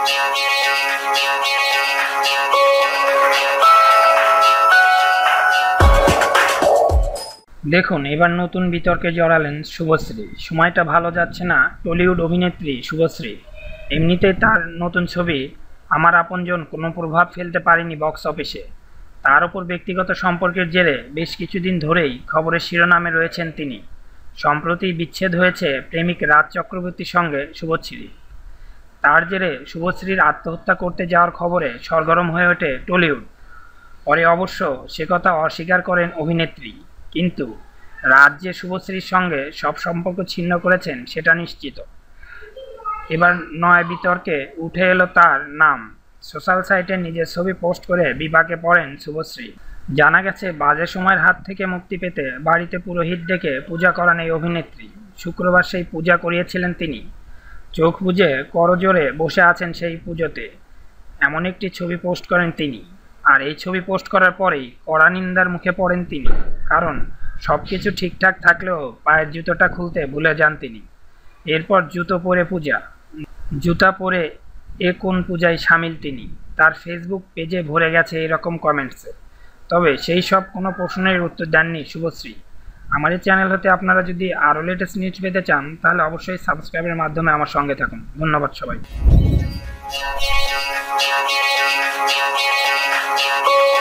দেখুন, এবার নতুন বিতর্কে জড়ালেন শুভশ্রী। সময়টা ভালো যাচ্ছে না টলিউড অভিনেত্রী শুভশ্রী। এমনিতেই তার নতুন ছবি আমার আপনজন কোনো প্রভাব ফেলতে পারেনি বক্স অফিসে। তার উপর ব্যক্তিগত সম্পর্কের জেরে বেশ কিছুদিন ধরেই খবরের শিরোনামে রয়েছেন তিনি। সম্প্রতি বিচ্ছেদ হয়েছে প্রেমিক রাজ চক্রবর্তীর সঙ্গে শুভশ্রী। তার জেরে শুভশ্রীর আত্মহত্যা করতে যাওয়ার খবরে সরগরম হয়ে ওঠে টলিউড। পরে অবশ্য সে কথা অস্বীকার করেন অভিনেত্রী। কিন্তু রাজ যে শুভশ্রীর সঙ্গে সব সম্পর্ক ছিন্ন করেছেন সেটা নিশ্চিত। এবার নয় বিতর্কে উঠে এলো তার নাম। সোশ্যাল সাইটে নিজের ছবি পোস্ট করে বিপাকে পড়েন শুভশ্রী। জানা গেছে বাজে সময়ের হাত থেকে মুক্তি পেতে বাড়িতে পুরোহিত ডেকে পূজা করান এই অভিনেত্রী। শুক্রবার সেই পূজা করিয়েছিলেন তিনি। চোখ বুজে করজোড়ে বসে আছেন সেই পুজোতে, এমন একটি ছবি পোস্ট করেন তিনি। আর এই ছবি পোস্ট করার পরেই কড়া নিন্দার মুখে পড়েন তিনি। কারণ সবকিছু ঠিকঠাক থাকলেও পায়ের জুতোটা খুলতে ভুলে যান তিনি। এরপর জুতো পরে পূজা, জুতা পরে এ কোন পূজায় সামিল তিনি। তার ফেসবুক পেজে ভরে গেছে এরকম কমেন্টসে। তবে সেই সব কোনো প্রশ্নের উত্তর দেননি শুভশ্রী। আমার এই চ্যানেল হতে আপনারা যদি আরও লেটেস্ট নিউজ পেতে চান তাহলে অবশ্যই সাবস্ক্রাইবের মাধ্যমে আমার সঙ্গে থাকুন। ধন্যবাদ সবাই।